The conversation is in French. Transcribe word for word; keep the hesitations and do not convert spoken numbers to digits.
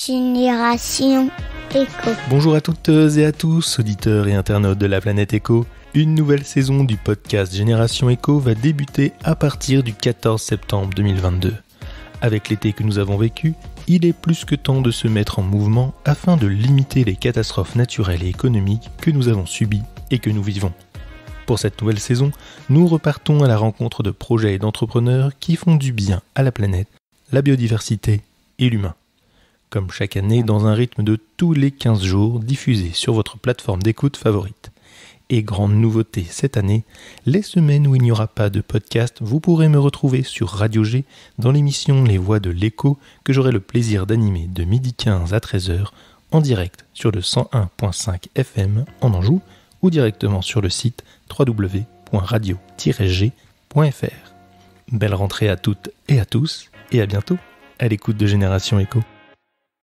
Génération Éco. Bonjour à toutes et à tous, auditeurs et internautes de la planète Éco. Une nouvelle saison du podcast Génération Éco va débuter à partir du quatorze septembre deux mille vingt-deux. Avec l'été que nous avons vécu, il est plus que temps de se mettre en mouvement afin de limiter les catastrophes naturelles et économiques que nous avons subies et que nous vivons. Pour cette nouvelle saison, nous repartons à la rencontre de projets et d'entrepreneurs qui font du bien à la planète, la biodiversité et l'humain. Comme chaque année, dans un rythme de tous les quinze jours, diffusé sur votre plateforme d'écoute favorite. Et grande nouveauté cette année, les semaines où il n'y aura pas de podcast, vous pourrez me retrouver sur Radio G dans l'émission Les Voix de l'Écho que j'aurai le plaisir d'animer de midi quinze à treize heures en direct sur le cent un virgule cinq F M en Anjou ou directement sur le site w w w point radio tiret g point f r. Belle rentrée à toutes et à tous et à bientôt à l'écoute de Génération Éco.